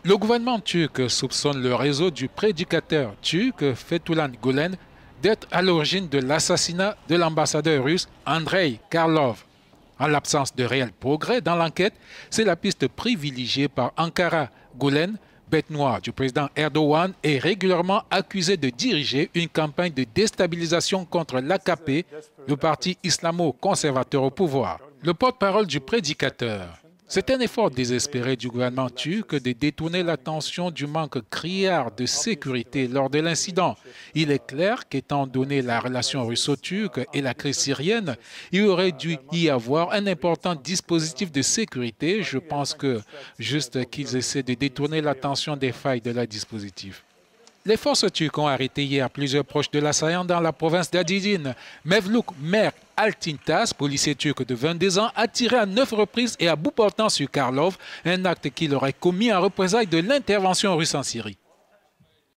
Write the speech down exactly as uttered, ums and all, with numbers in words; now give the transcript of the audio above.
Le gouvernement turc soupçonne le réseau du prédicateur turc Fethullah Gülen d'être à l'origine de l'assassinat de l'ambassadeur russe Andrei Karlov. En l'absence de réel progrès dans l'enquête, c'est la piste privilégiée par Ankara. Gülen, bête noire du président Erdogan, est régulièrement accusé de diriger une campagne de déstabilisation contre l'A K P, le parti islamo-conservateur au pouvoir. Le porte-parole du prédicateur: c'est un effort désespéré du gouvernement turc de détourner l'attention du manque criard de sécurité lors de l'incident. Il est clair qu'étant donné la relation russo-turque et la crise syrienne, il aurait dû y avoir un important dispositif de sécurité. Je pense que juste qu'ils essaient de détourner l'attention des failles de leur dispositif. Les forces turques ont arrêté hier plusieurs proches de l'assaillant dans la province d'Adidine. Mevluk Merk Altintas, policier turc de vingt-deux ans, a tiré à neuf reprises et à bout portant sur Karlov, un acte qu'il aurait commis en représailles de l'intervention russe en Syrie.